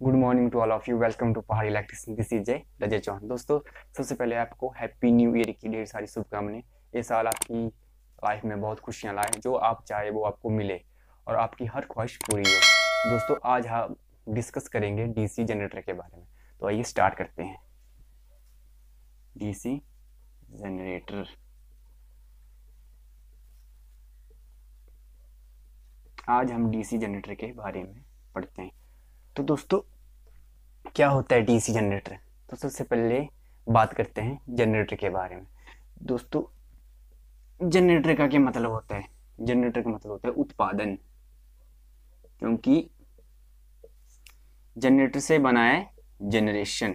Good morning to all of you. Welcome to Pahadi electrician. This is Jai Rajay Chauhan. दोस्तों, सबसे पहले आपको हैप्पी न्यू ईयर की ढेर सारी शुभकामनाएं। ये साल आपकी लाइफ में बहुत खुशियां लाए, जो आप चाहे वो आपको मिले और आपकी हर ख्वाहिश पूरी हो। दोस्तों, आज हम डिस्कस करेंगे डीसी जनरेटर के बारे में। तो आइए स्टार्ट करते हैं। डीसी जनरेटर, आज हम डीसी जनरेटर के बारे में पढ़ते हैं। तो दोस्तों, क्या होता है डीसी जनरेटर? तो सबसे पहले बात करते हैं जनरेटर के बारे में। दोस्तों, जनरेटर का क्या मतलब होता है? जनरेटर का मतलब होता है उत्पादन, क्योंकि जनरेटर से बना है जनरेशन।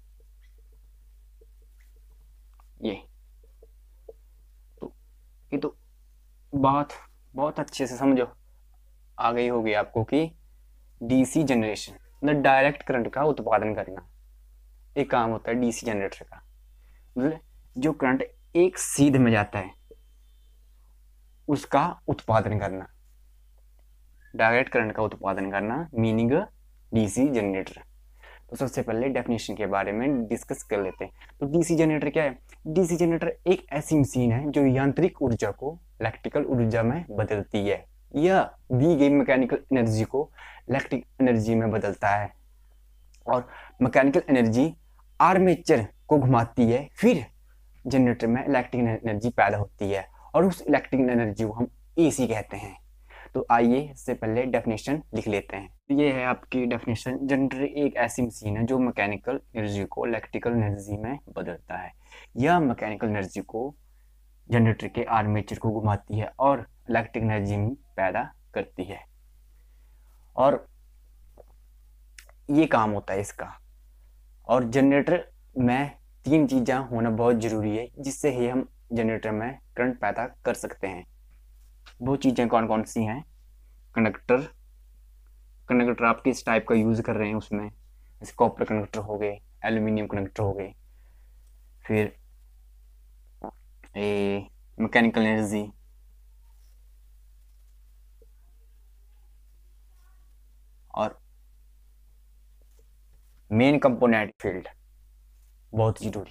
ये तो बात बहुत अच्छे से समझो, आ गई होगी आपको कि डीसी जनरेशन मतलब डायरेक्ट करंट का उत्पादन करना एक काम होता है डीसी जनरेटर का। मतलब जो करंट एक सीध में जाता है उसका उत्पादन करना, डायरेक्ट करंट का उत्पादन करना, मीनिंग डीसी जनरेटर। तो सबसे पहले डेफिनेशन के बारे में डिस्कस कर लेते हैं। तो डीसी जनरेटर क्या है? डीसी जनरेटर एक ऐसी मशीन है जो यांत्रिक ऊर्जा को इलेक्ट्रिकल ऊर्जा में बदलती है या दी गई मैकेनिकल एनर्जी को इलेक्ट्रिक एनर्जी में बदलता है, और मैकेनिकल एनर्जी आर्मेचर को घुमाती है, फिर जनरेटर में इलेक्ट्रिक एनर्जी पैदा होती है और उस इलेक्ट्रिक एनर्जी को हम एसी कहते हैं। तो आइए इससे पहले डेफिनेशन लिख लेते हैं। ये है आपकी डेफिनेशन। जनरेटर एक ऐसी मशीन है जो मैकेनिकल एनर्जी को इलेक्ट्रिकल एनर्जी में बदलता है या मैकेनिकल एनर्जी को जनरेटर के आर्मेचर को घुमाती है और इलेक्ट्रिक एनर्जी पैदा करती है। और ये काम होता है इसका। और जनरेटर में तीन चीज़ें होना बहुत ज़रूरी है जिससे ही हम जनरेटर में करंट पैदा कर सकते हैं। वो चीज़ें कौन कौन सी हैं? कंडक्टर आप किस टाइप का यूज़ कर रहे हैं उसमें, जैसे कॉपर कंडक्टर हो गए, एल्यूमिनियम कंडक्टर हो गए, फिर मैकेनिकल एनर्जी, और मेन कंपोनेंट फील्ड बहुत ज़रूरी।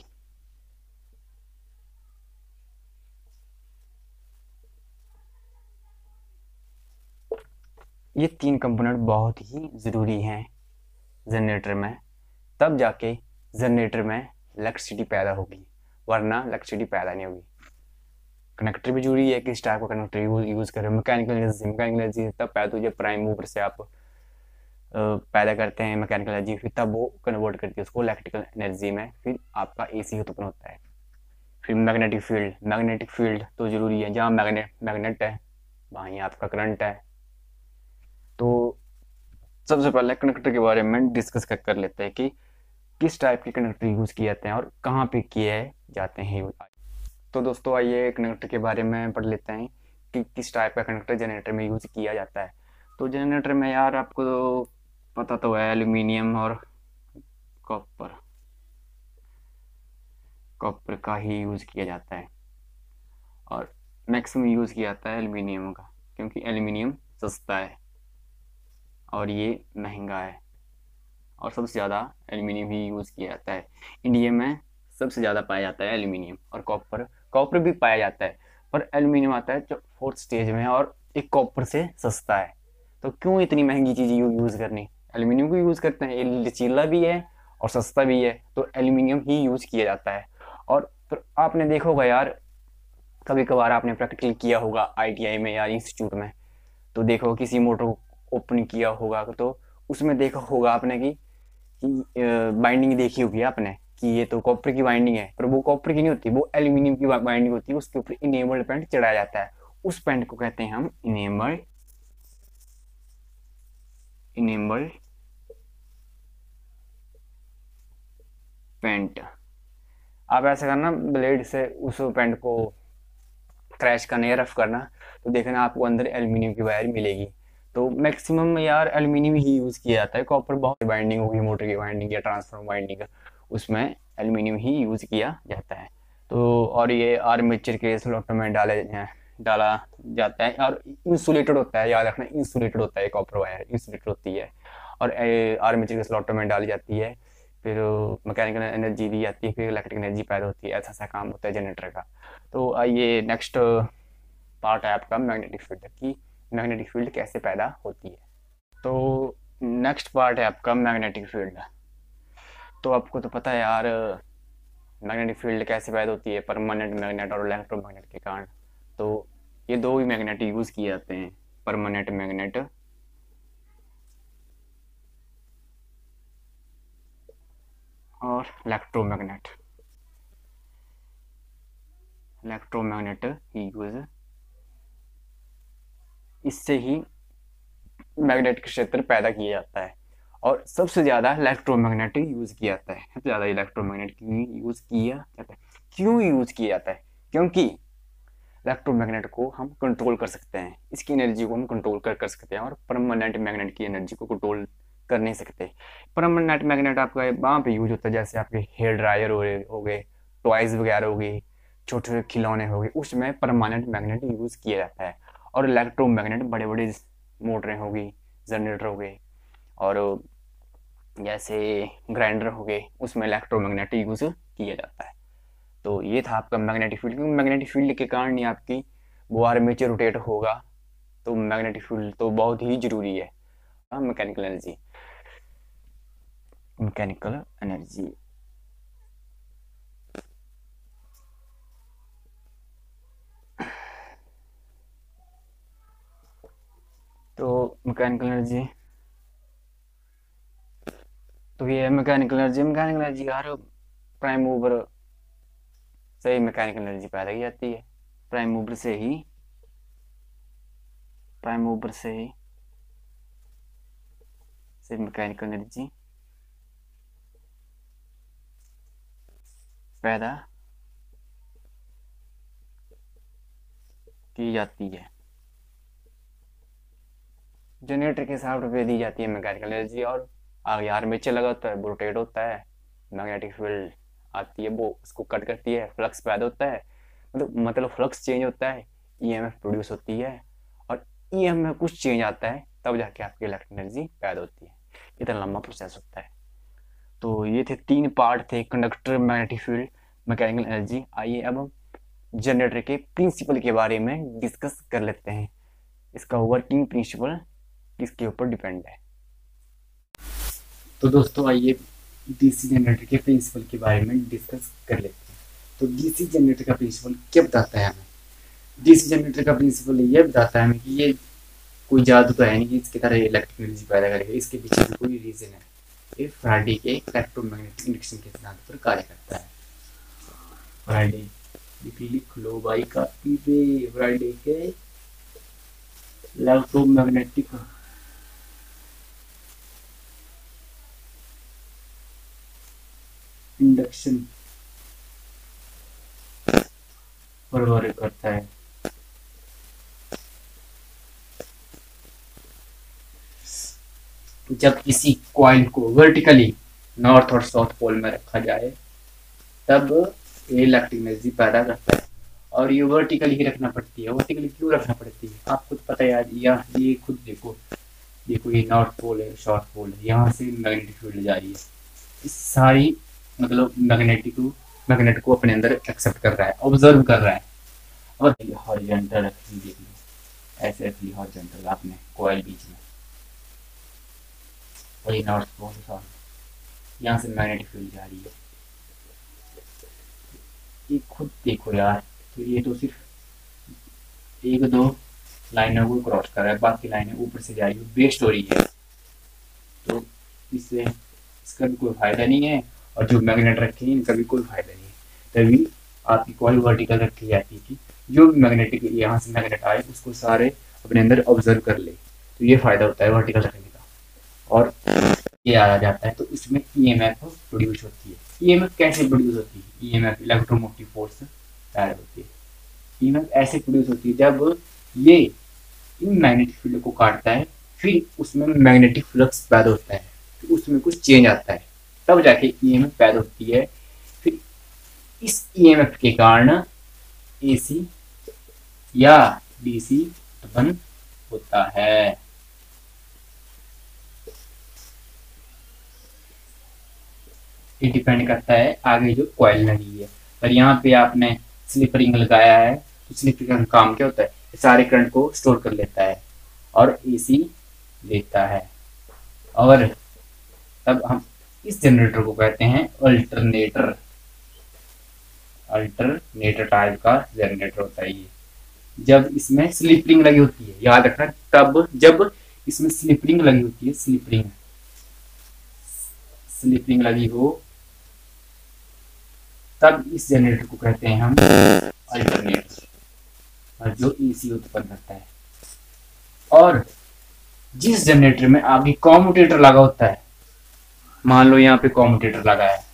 ये तीन कंपोनेंट बहुत ही ज़रूरी हैं जनरेटर में, तब जाके जनरेटर में इलेक्ट्रिसिटी पैदा होगी, वरना इलेक्ट्रिसिटी पैदा नहीं होगी। कनेक्टर भी जरूरी है, किस टाइप का कनेक्टर यूज़ करें। मैकेनिकल एनर्जी तब पैदा होती है प्राइम मूवर से आप पैदा करते हैं मैकेनिकल एनर्जी, फिर तब वो कन्वर्ट करती है उसको इलेक्ट्रिकल एनर्जी में, फिर आपका एसी उत्पन्न होता है। फिर मैग्नेटिक फील्ड तो ज़रूरी है, जहाँ मैग्नेट है वहीं आपका करंट है। तो सबसे पहले कनेक्टर के बारे में डिस्कस कर लेते हैं कि किस टाइप के कनेक्टर यूज़ किए जाते हैं और कहाँ पे किए जाते हैं यूज। तो दोस्तों, आइए कनेक्टर के बारे में पढ़ लेते हैं कि किस टाइप का कनेक्टर जनरेटर में यूज़ किया जाता है। तो जनरेटर में यार आपको तो पता तो है, एल्यूमिनियम और कॉपर का ही यूज़ किया जाता है, और मैक्सिमम यूज़ किया जाता है एल्यूमिनियम का, क्योंकि एल्यूमिनियम सस्ता है और ये महंगा है, और सबसे ज़्यादा एल्यूमिनियम ही यूज़ किया जाता है। इंडिया में सबसे ज़्यादा पाया जाता है एल्यूमिनियम, और कॉपर भी पाया जाता है, पर एल्यूमिनियम आता है जो फोर्थ स्टेज में और एक कॉपर से सस्ता है। तो क्यों इतनी महंगी चीज़ यूज़ करनी? एल्यूमिनियम को यूज़ करते हैं, ये लचीला भी है और सस्ता भी है, तो एल्यूमिनियम ही यूज़ किया जाता है। और फिर आपने देखा होगा यार, कभी कभार आपने प्रैक्टिकल किया होगा आईटीआई में या इंस्टीट्यूट में, तो देखो किसी मोटर को ओपन किया होगा तो उसमें देखा होगा आपने कि बाइंडिंग देखी होगी आपने कि ये तो कॉपर की बाइंडिंग है, पर वो कॉपर की नहीं होती, वो एल्यूमिनियम की बाइंडिंग होती है। उसके ऊपर इनेबल्ड पेंट चढ़ाया जाता है, उस पेंट को कहते हैं हम इनेबल्ड पेंट। आप ऐसा करना, ब्लेड से उस पेंट को क्रैश करना या रफ करना, तो देखना आपको अंदर एल्यूमिनियम की वायर मिलेगी। तो मैक्सिमम यार एल्यूमिनियम ही यूज़ किया जाता है। कॉपर बहुत बाइंडिंग होगी, मोटर की बाइंडिंग या ट्रांसफार्मर बाइंडिंग, उसमें एल्यूमिनियम ही यूज़ किया जाता है। तो और ये आर्मेचर के स्लॉट में डाला जाता है और इंसुलेटेड होता है, याद रखना इंसुलेटेड होता है, कॉपर वायर इंसुलेटेड होती है। और आर्मेचर के स्लॉट में डाली जाती है, फिर मैकेनिकल एनर्जी दी जाती है, फिर इलेक्ट्रिक एनर्जी पैदा होती है। ऐसा ऐसा काम होता है जनरेटर का। तो आइए नेक्स्ट पार्ट है आपका मैग्नेटिक फील्ड की, मैग्नेटिक फील्ड कैसे पैदा होती है। तो नेक्स्ट पार्ट है आपका मैग्नेटिक फील्ड। तो आपको तो पता है यार मैग्नेटिक फील्ड कैसे पैदा होती है, परमानेंट मैग्नेट और इलेक्ट्रोमैग्नेट के कारण। तो ये दो ही मैग्नेट यूज किए जाते हैं, परमानेंट मैग्नेट और इलेक्ट्रोमैग्नेट। इलेक्ट्रोमैग्नेट ही यूज, इससे ही मैग्नेटिक क्षेत्र पैदा किया जाता है। और सबसे ज़्यादा इलेक्ट्रोमैग्नेट यूज़ किया जाता है, सबसे ज़्यादा इलेक्ट्रोमैग्नेट यूज़ किया जाता है। क्यों यूज़ किया जाता है? क्योंकि इलेक्ट्रोमैग्नेट को हम कंट्रोल कर सकते हैं, इसकी एनर्जी को हम कंट्रोल कर सकते हैं, और परमानेंट मैग्नेट की एनर्जी को कंट्रोल कर नहीं सकते। परमानेंट मैग्नेट आपका वहाँ पे यूज होता है, जैसे आपके हेयर ड्रायर हो गए, टॉयज़ वगैरह हो गई, छोटे छोटे खिलौने हो गए, उसमें परमानेंट मैग्नेट यूज़ किया जाता है। और इलेक्ट्रोमैग्नेट बड़े बड़े मोटरें हो गई, जनरेटर हो गए, और जैसे ग्राइंडर हो गए, उसमें इलेक्ट्रोमैग्नेट यूज किया जाता है। तो ये था आपका मैग्नेटिक फील्ड, क्योंकि मैग्नेटिक फील्ड के कारण ही आपकी वो आर्मेचर रोटेट होगा। तो मैग्नेटिक फील्ड तो बहुत ही जरूरी है। मैकेनिकल एनर्जी, मैकेनिकल एनर्जी तो मैकेनिकल एनर्जी, तो ये मैकेनिकल एनर्जी, मैकेनिकल एनर्जी यार प्राइम मूवर से ही मैकेनिकल एनर्जी पैदा की जाती है। प्राइम मूवर से ही, प्राइम मूवर से ही से मैकेनिकल एनर्जी पैदा की जाती है। जनरेटर के साथ पे दी जाती है मैकेनिकल एनर्जी, और आगे आर्मेचर लगा होता है, वो रोटेट होता है, मैग्नेटिक फील्ड आती है, वो उसको कट करती है, फ्लक्स पैदा होता है, मतलब फ्लक्स चेंज होता है, ईएमएफ प्रोड्यूस होती है, और ईएमएफ में कुछ चेंज आता है, तब जाके आपकी इलेक्ट्रिक एनर्जी पैदा होती है। इतना लंबा प्रोसेस होता है। तो ये थे 3 पार्ट थे, conductor, magnetic field, mechanical energy. आइए अब हम जनरेटर के प्रिंसिपल के बारे में डिस्कस कर लेते हैं। इसका वर्किंग प्रिंसिपल किसके ऊपर डिपेंड है। तो दोस्तों आइए डीसी जनरेटर के प्रिंसिपल के बारे में डिस्कस कर लेते हैं। तो डीसी जनरेटर का प्रिंसिपल क्या बताता है हमें? डीसी जनरेटर का प्रिंसिपल ये बताता है हमें कि ये कोई जादू तो है नहीं कि इसकी तरह इलेक्ट्रिक एनर्जी पैदा करेगा, इसके पीछे भी कोई रीजन है। ये फैराडे के इलेक्ट्रोमैग्नेटिक इंडक्शन के सिद्धांत पर कार्य करता है। फैराडे, लिख लो भाई कॉपी पे, फैराडे के इलेक्ट्रोमैग्नेटिक इंडक्शन पर कार्य करता है। जब किसी कॉइल को वर्टिकली नॉर्थ और साउथ पोल में रखा जाए तब ये इलेक्ट्रिक एनर्जी पैदा करता है। और ये वर्टिकली ही रखना पड़ती है। वर्टिकली क्यों रखना पड़ती है आपको तो पता है यार, ये खुद देखो, देखो ये नॉर्थ पोल है, साउथ पोल है, यहाँ से मैग्नेटिक फील्ड जा रही है, इस सारी मतलब मैग्नेट को अपने अंदर एक्सेप्ट कर रहा है, ऑब्जर्व कर रहा है। और हॉरिजॉन्टल रखी, देख लो ऐसे रखी हॉरिजॉन्टल आपने कॉइल बीच में, और ये नॉर्थ पोल साउथ, यहाँ से मैग्नेटिक फील्ड जा रही है। ये खुद देखो यार, तो ये तो सिर्फ 1-2 लाइनों को क्रॉस कर रहा है, बाकी लाइनें ऊपर से जा रही है, बेस्ट हो रही है। तो इससे इसका भी कोई फायदा नहीं है, और जो मैग्नेट रखे हैं इनका भी कोई फायदा नहीं है। तभी आपकी कॉइल वर्टिकल रखी जाती थी, जो भी मैग्नेटिक यहाँ से मैग्नेट आए उसको सारे अपने अंदर ऑब्जर्व कर ले, तो ये फायदा होता है वर्टिकल रखने का। और ये आ जाता है तो इसमें ईएमएफ प्रोड्यूस होती है। ईएमएफ कैसे प्रोड्यूस होती है? ईएमएफ इलेक्ट्रोमोटिव फोर्स पैदा होती है। ईएमएफ ऐसे प्रोड्यूस होती है जब ये इन मैग्नेटिक फील्ड को काटता है, फिर उसमें मैग्नेटिक फ्लक्स पैदा होता है, फिर उसमें कुछ चेंज आता है, तब जाके ईएमएफ पैदा होती है। फिर इस ईएमएफ के कारण एसी या डीसी उत्पन्न होता है। ये डिपेंड करता है आगे जो कॉइल लगी है। पर यहाँ पे आपने स्लिप रिंग लगाया है, तो स्लिप रिंग का काम क्या होता है, सारे करंट को स्टोर कर लेता है और एसी देता है। और तब हम इस जनरेटर को कहते हैं अल्टरनेटर। अल्टरनेटर टाइप का जनरेटर होता है ये। जब इसमें स्लिप रिंग लगी होती है, याद रखना, तब जब इसमें स्लिप रिंग लगी होती है, स्लिप रिंग लगी हो, तब इस जनरेटर को कहते हैं हम अल्टरनेटर, और जो एसी उत्पन्न करता है। और जिस जनरेटर में आगे कॉम्यूटेटर लगा होता है, मान लो यहाँ पे कॉम्यूटेटर लगा है,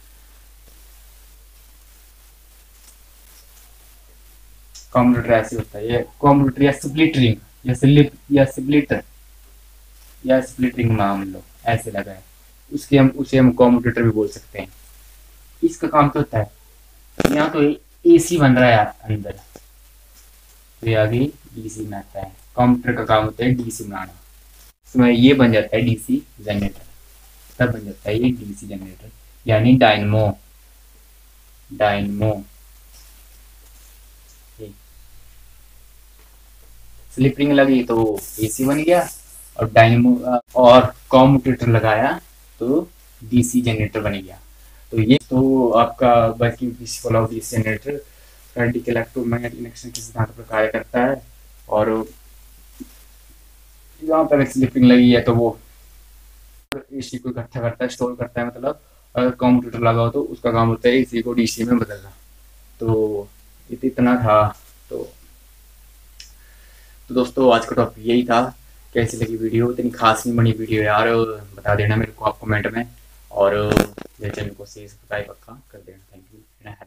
कॉम्यूटेटर ऐसे होता है, ये कॉम्यूटेटर या स्प्लिट रिंग या स्प्लिट रिंग मान लो ऐसे लगा है, उसे हम कॉम्यूटेटर भी बोल सकते हैं। इसका काम क्या होता है, यहाँ तो एसी बन रहा है अंदर, तो ये आगे डीसी बनाता है। कंप्यूटर का काम होता है डीसी बनाना, इसमें ये बन जाता है डीसी जनरेटर, तब बन जाता है ये डीसी जनरेटर, यानी डायनमो। स्लिप रिंग लगी तो एसी बन गया, और डायनमो और कॉम्यूटेटर लगाया तो डीसी जनरेटर बन गया। तो ये तो आपका working principle of DC generator Faraday के इलेक्ट्रोमैग्नेटिक इंडक्शन के सिद्धांत पर कार्य करता है। और यहाँ पर स्लिप रिंग लगी है तो वो एसी को इकट्ठा करता है, स्टोर करता है, मतलब अगर कॉम्यूटेटर लगा हो तो उसका काम होता है एसी को डीसी में बदलना। तो इतना था। तो दोस्तों आज का टॉपिक यही था। कैसी लगी वीडियो, इतनी खास नहीं बनी वीडियो यार, बता देना मेरे को आप कमेंट में, और मेरे चैनल को सब्सक्राइब पक्का कर देना। Thank you.